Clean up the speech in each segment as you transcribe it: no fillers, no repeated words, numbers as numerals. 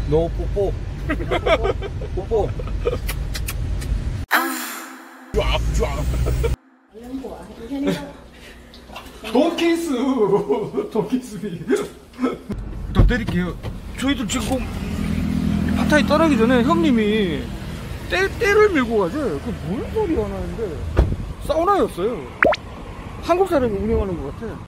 너 뽀뽀. 뽀뽀. 쫙쫙. 돈키스. 돈키스. 더 때릴게요. 저희도 지금 파타이 떠나기 전에 형님이 때를 밀고 가죠. 그 뭔 소리가 나는데 사우나였어요. 한국 사람이 운영하는 것 같아.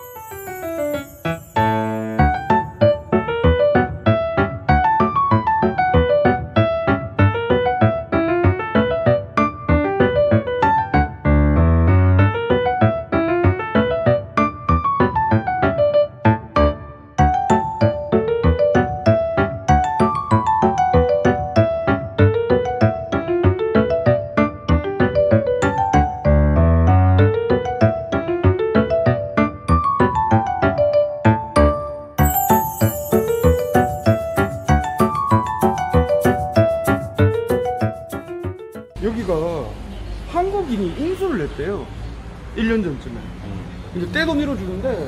여기가 한국인이 인수를 냈대요. 1년 전쯤에. 이제 때도 밀어주는데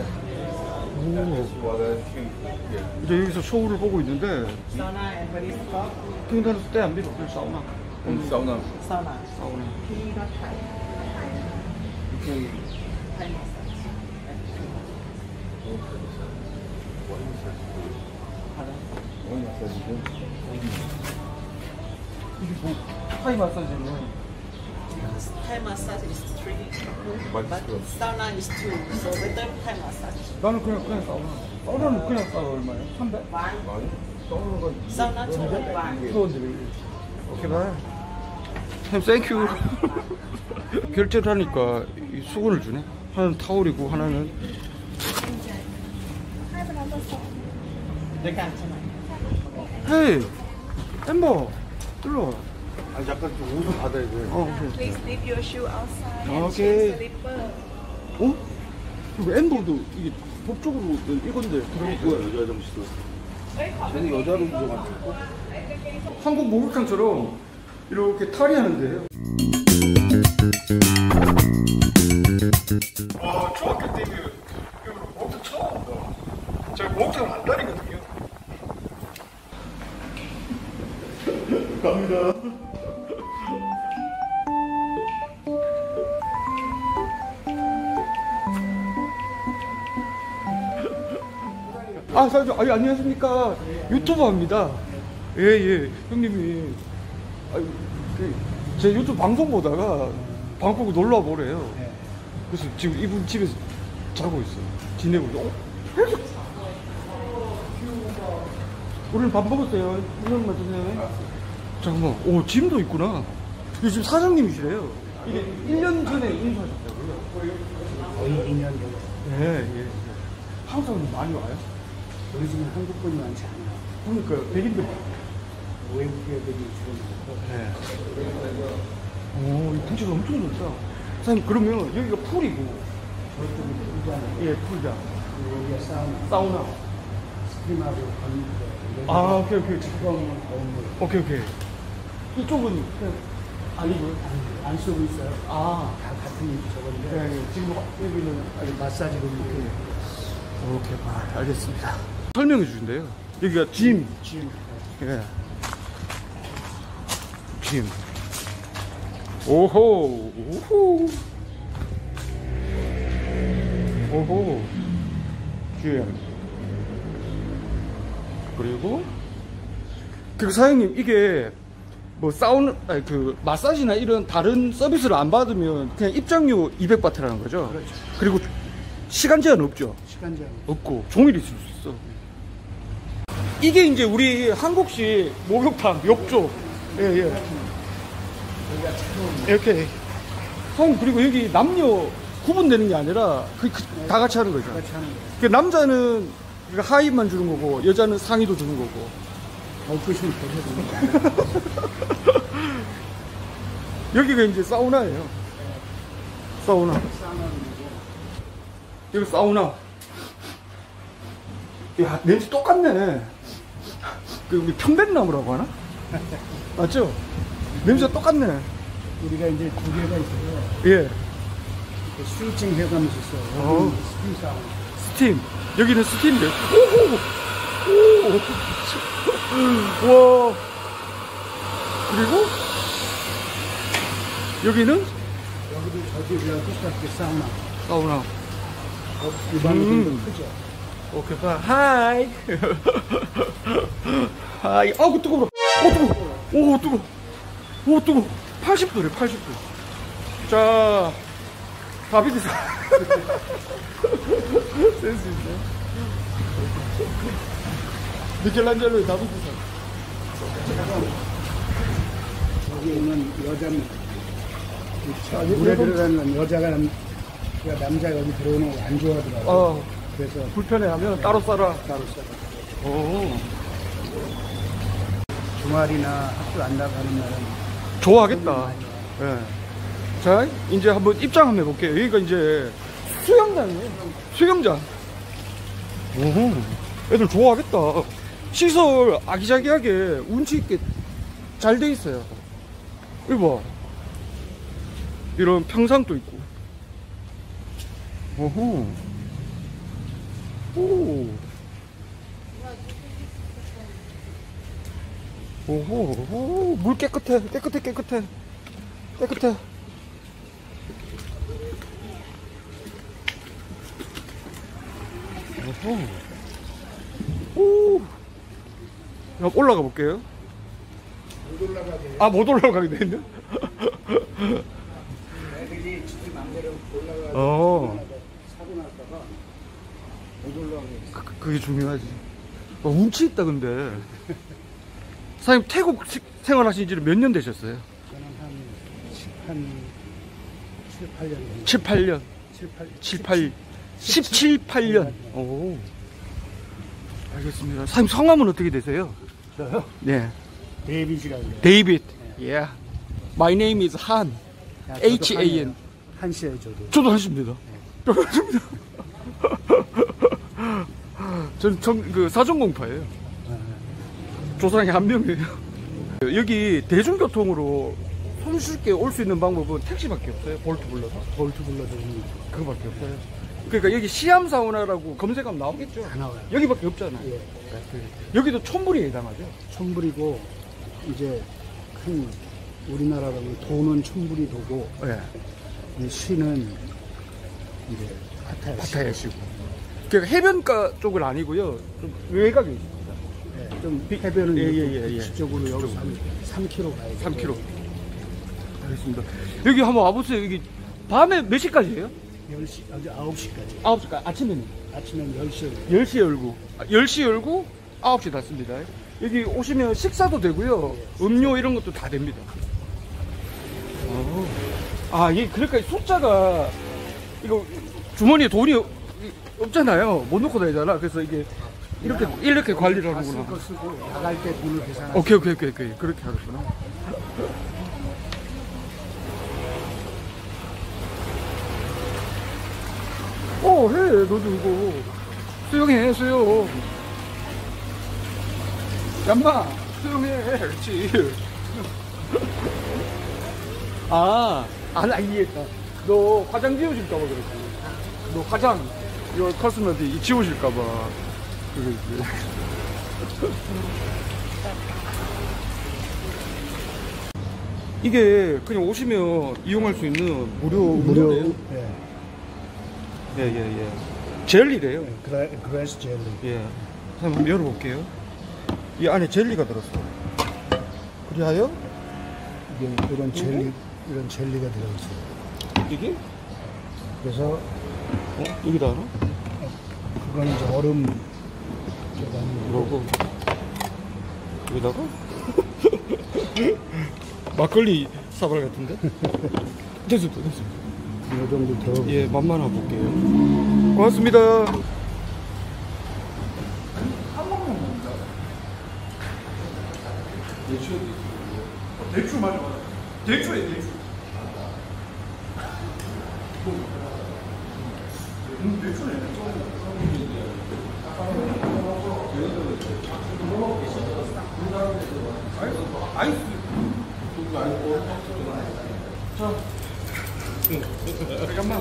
이제 여기서 쇼를 보고 있는데 킹단에서 때 안 밀어. 사우나. 사우나. 사우나. 사우나. 이게 뭐 타이 마사지는? Thai massage is 3, but sauna is 2, so better Thai massage. 나는 그냥 사우나. 사우나는 그냥 사우나 얼마예요? 300? 사우나가 Sauna 200. 오케이 바이. 땡큐. 결제를 하니까 이 수건을 주네. 하나는 타올이고 하나는 헤이 엠버 일로. 아니 잠깐 좀 옷을 받아야 돼. 오케이. Please leave your shoe outside and Okay. change slipper. 어? 그리고 엠버도 이게 법적으로 이건데 그런 거야. 여자 화장실. 쟤는 여자로 인정하고. 한국 목욕탕처럼 이렇게 탈의하는데요. 와, 중학교 때 여기 목욕탕 처음 온다. 제가 목욕탕을 안 다니거든요. 갑니다. 아, 사장님, 아니, 안녕하십니까. 유튜버입니다. 예, 예. 형님이, 제 유튜브 방송 보다가 방콕 놀러 와보래요. 그래서 지금 이분 집에서 자고 있어요. 지내고 있어요. 우리는 밥 먹었어요. 이런 거 드세요. 잠깐만, 오, 짐도 있구나. 이게 지금 사장님이시래요. 이게 1년 전에 인수하셨다고요? 거의 2년 정도. 예, 예. 한국 사람들 많이 와요? 우리 집은 한국분이 많지 않아요. 그러니까 백인들. 외국 애들이 주로 많고. 네. 오, 이 부지가 엄청 넓다. 사장님, 그러면 여기가 풀이고. 저쪽이 풀장, 예, 풀장. 여기가 사우나. 사우나. 스팀하고 건물. 아, 오케이, 오케이. 건물. 오케이, 오케이. 이쪽은 그냥 아니고요? 안 쓰고 있어요. 아, 다 같은 저건데. 네, 네. 지금 여기는. 아니, 마사지로 이렇게. 오케이, 아, 알겠습니다. 설명해 주신대요. 여기가 짐. 예. 짐. 오호, 오호. 오호. 짐. 그리고 사장님, 이게 뭐 사우나, 아니 그 마사지나 이런 다른 서비스를 안 받으면 그냥 입장료 200바트라는 거죠. 그렇죠. 그리고 시간 제한 없죠. 시간 제한. 없고 종일 있을 수 있어. 이게 이제 우리 한국식 목욕탕 욕조. 예, 예. 여기가 차로. 이렇게. 형, 그리고 여기 남녀 구분되는 게 아니라 다 같이 하는 거죠. 같이 하는 거예요. 그 남자는 하의만 주는 거고 여자는 상의도 주는 거고. 엎으시면 되거든요. 여기가 이제 사우나예요. 사우나. 여기 사우나. 야, 냄새 똑같네. 그 우리 편백나무라고 하나? 맞죠? 냄새 똑같네. 우리가 이제 두 개가 있어요. 예. 스위칭 해가면서 있어요. 어. 여기는 스팀 사우나. 스팀. 여기는 스팀이래요. 오호! 오! 와. 그리고 여기는 여기도 저기랑 똑같게 사우나. 사우나. 일반이 좀 크죠. 오케이, 봐. 하이. 하이. 아우, 뜨거워. 뜨거워. 오, 뜨거워. 오, 뜨거워. 80도래, 80도. 자, 다비드 센스 있네. 미켈란젤로의 다비드 여기 있는 여자는 물에 들어가는 여자가 남자가 여기 들어오는 거 안 좋아하더라고요. 그래서 불편해하면 따로 싸라. 따로 써요. 오. 주말이나 학교 안 나가는 날은 좋아하겠다. 예. 자, 이제 한번 입장 한번 해볼게요. 여기가 이제 수영장이에요. 수영장. 오, 애들 좋아하겠다. 시설 아기자기하게 운치 있게 잘 돼 있어요. 이거 봐. 이런 평상도 있고. 오호. 오. 오호. 오, 물 깨끗해. 깨끗해. 오호. 오. 한번 올라가 볼게요. 못 올라가게. 아, 못 올라가게 돼 있네. 애들이 지들 맘대로 올라가서 사고 날까봐 못 올라가게. 그게 중요하지. 운치 있다, 근데. 사장님, 태국 생활하신 지는 몇 년 되셨어요? 저는 한 7, 8년. 7, 8년. 7, 8, 17, 8년. 오. 알겠습니다. 사장님, 성함은 어떻게 되세요? 저요? 네. 데이빗이라고 그래요. 데이빗. Yeah. My name is Han. H-A-N. 한시에 저도 하십니다. 저도 하십니다. 전 그 사전공파예요. 조상이 한 명이에요. 여기 대중교통으로 손쉽게 올 수 있는 방법은 택시밖에 없어요. 볼트 불러서. 볼트 불러서 그거밖에 없어요. 그러니까 여기 시암 사우나라고 검색하면 나오겠죠. 다 나와요. 여기밖에 없잖아요. 예. 여기도 촌불이 해당하죠. 촌불이고 이제 큰 우리나라로 도는 촌불이 도고 네. 이 시는 이제 파타야 시고. 그러니까 해변가 쪽은 아니고요. 좀 외곽에 있습니다. 예, 좀 해변은 예. 이쪽으로 여기서 3km 가야 돼요. 3km. 알겠습니다. 여기 한번 와보세요. 여기 밤에 몇 시까지예요? 10시, 아주 9시까지. 9시까지. 아침에는? 아침엔 10시에. 10시에 열고. 10시 열고 9시 닫습니다. 여기 오시면 식사도 되고요. 음료 이런 것도 다 됩니다. 아, 이게 그러니까 숫자가 이거 주머니에 돈이 없잖아요. 못 넣고 다니잖아. 그래서 이게 이렇게 관리를 하는구나. 쓸 거 쓰고 나갈 때 돈을 계산하고. 오케이. 그렇게 하겠구나. 해. 너도 이거. 수영해, 수영. 얌마, 수영해. 그렇지. 나 이해했다. 너 화장 지워질까봐 그랬지. 너 화장, 이거 커스메틱 지워질까봐. 그랬지. 이게 그냥 오시면 이용할 수 있는 무료예요. 예. 젤리래요. 그레스 젤리. 예. 한번 열어볼게요. 이 안에 젤리가 들었어. 그리하여 이게 이런 젤리가 들어있어요. 이게 그래서 여기다 하나? 그거는 이제 얼음 이거고 여기다가 막걸리 사발 같은데? 됐습니다. 이 정도 더. 예, 맛만 한번 볼게요. 고맙습니다. 대추 맞아. 대추에 대추. 대추네. 아이스. 자. 잠깐만.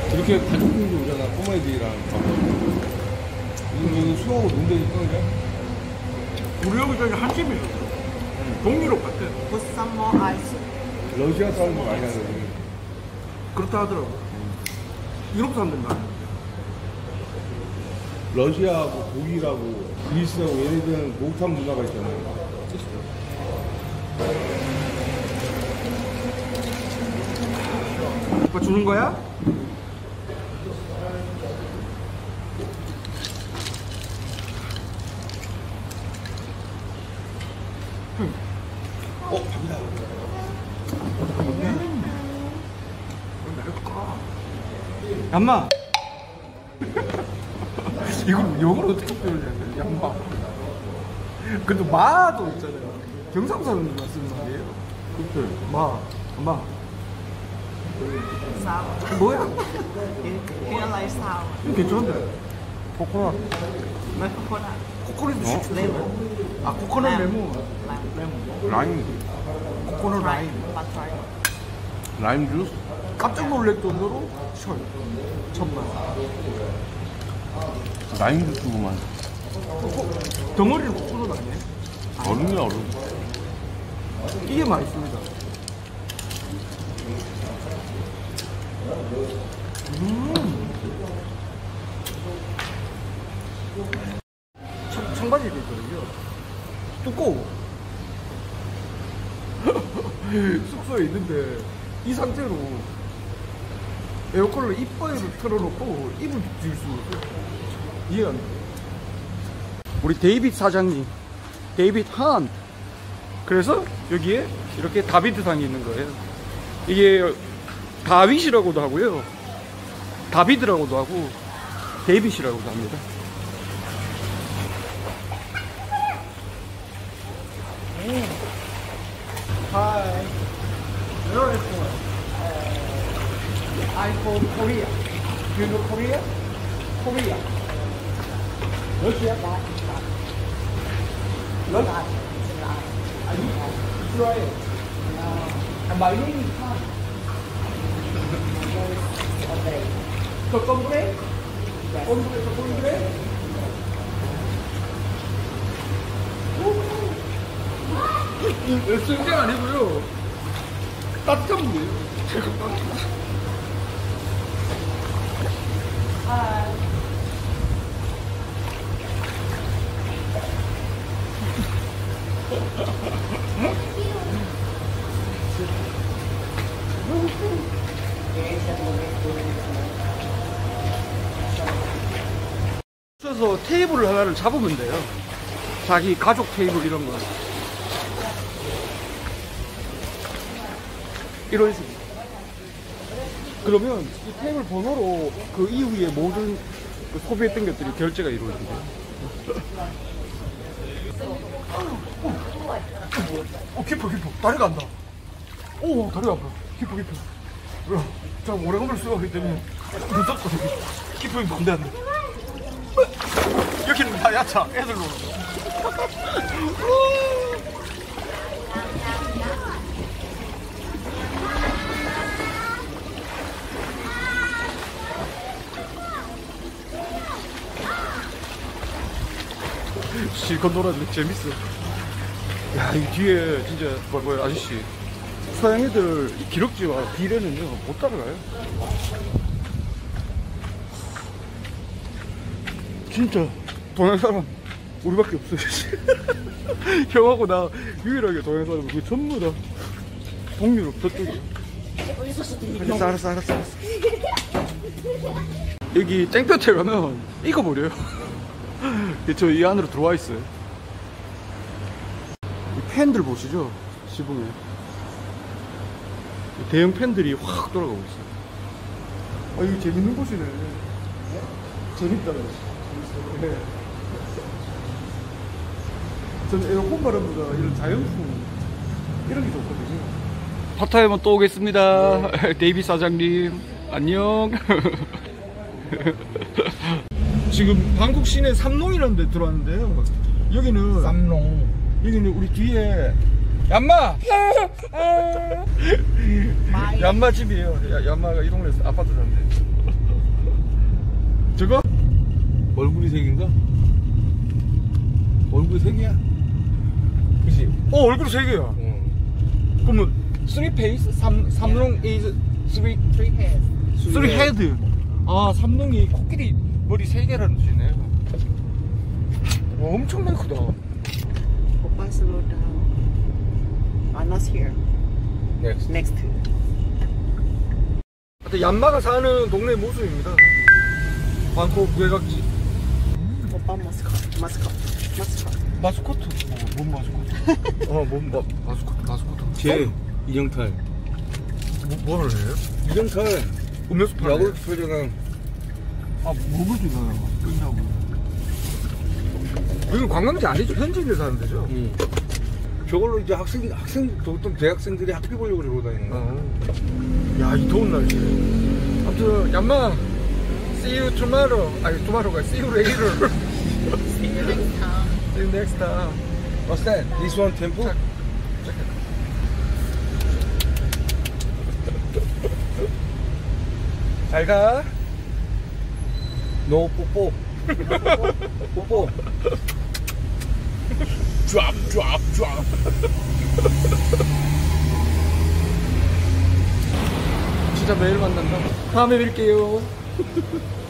이렇게 가족들도 오잖아, 꼬마애들이랑. 여기 수영하고 논다니까, 그냥. 우리 여기 저기 한 집이 있었어. 동유럽 같아. Put some more ice. 러시아 사람들 많이 하거든. 그렇다 하더라고. 유럽 사람들 많아. 러시아하고 독일하고 그리스하고 얘네들은 목욕탕 문화가 있잖아요. 오빠 주는 거야? 밥이다. 얌마. 이걸 영어로 어떻게 표현해야 얌마. 근데 마도 있잖아요. 경상 사람들만 쓰는 말이에요. 그때 마. Sour. 뭐야? Here like sour. 이거 괜찮은데. 코코넛. No coconut. 코코넛 식. Lemon. 아 코코넛 레몬. Lemon. 라임, 코코넛 라임. But try. 라임 주스? 깜짝 놀랄 정도로 쉬워요. 천만. 라임 주스구만. 덩어리는 코코넛 아니에요? 얼음이야, 얼음. 이게 맛있습니다. 청바지도 있거든요. 두꺼워. 숙소에 있는데 이 상태로 에어컨을 이빨을 틀어놓고 이불 질 수 있어요. 이해가 안 돼. 우리 데이빗 사장님, 데이빗 한. 그래서 여기에 이렇게 다비드상이 있는 거예요. 이게 다윗이라고도 하고요, 다비드라고도 하고, 데이빗이라고도 합니다. Hi. Where are you from? I'm from Korea. Do you know Korea? Korea. Russia? Russia? Are you Israel? And my name is Han. So hombre? Hombre? 쓴 게 아니고요. 따뜻한 물이에요. 제가 따뜻한. 그래서 테이블을 하나를 잡으면 돼요. 자기 가족 테이블 이런 거. 이런 식으로. 그러면 이 테이블 번호로 그 이후에 모든 그 소비했던 것들이 결제가 이루어진대요. 깊어. 다리가 안다. 오, 다리가 아파. 깊어. 뭐야? 자, 오래간만에 수영하기 때문에 무섭다. 깊으면 안 돼. 여기는 다 야차. 애들로. 실컷 놀았는데 재밌어. 야, 이 뒤에 진짜 뭐야 아저씨, 서양애들 기럭지와 비례는요 못 따라가요. 진짜 동양 사람 우리밖에 없어요. 형하고 나 유일하게 동양 사람. 그 전부 다 동유럽 저쪽이야. 알았어. 여기 땡볕에 가면 익어버려요. 저 이 안으로 들어와 있어요. 이 팬들 보시죠? 지붕에 대형 팬들이 확 돌아가고 있어요. 아, 이거 재밌는 곳이네. 재밌다. 네. 저는 에어컨 바람보다 이런 자연풍 이런 게 좋거든요. 파타야만 또 오겠습니다. 데이비 사장님 안녕. 지금 방콕 시내 삼롱이라는 데 들어왔는데요. 여기는 쌈롱. 여기는 우리 뒤에 얌마! 얌마 집이에요. 얌마가 이 동네에서 아파트 사는데. 저거? 얼굴이 세 개인가? 얼굴이 세 개야. 그치? 얼굴 3개야. 어. 그러면 3페이스? 삼룡 is 3 3 heads. 헤드. 아, 삼룡이 코끼리 머리 3개라는 뜻이네. 와, 엄청나게 크다. Oppa, slow down. Not here. Next. Next. 하여튼 얀마가 사는 동네 모습입니다. 방콕 외곽지. Oppa, mascot. 마스코트. 뭔 마스코트? 뭔 마스코트. 쟤 이정탈. 뭐를 해요? 이정탈. 음료수 팔아요? 야구르트 표정한. 먹을 수 있나요? 끝나고. 여기 관광지 아니죠? 현지인들 사는 데죠? 응. 저걸로 이제 학생 어떤 대학생들이 학비 보려고 그러고 다니는 거야. 야, 이 더운 날씨에. 아무튼 얀마 see you tomorrow. 아니 tomorrow가 see you later. See you next time. see you next time. What's that? This one temple? 잘 가. No 뽀뽀. 뽀뽀. Drop. 진짜 매일 만난다. 다음에 뵐게요.